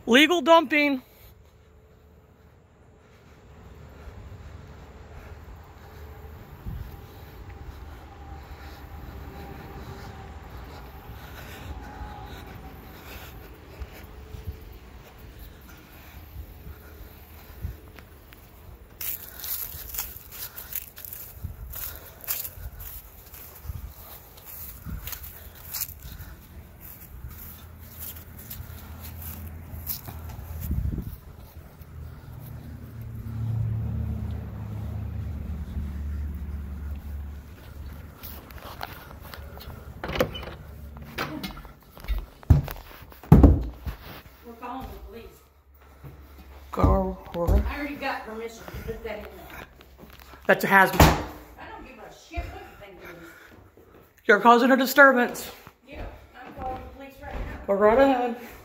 Legal dumping. We're calling the police. Go. I already got permission to put that in there. That's a hazmat. I don't give a shit what you think it is. You're causing a disturbance. Yeah, I'm calling the police right now. Go right ahead.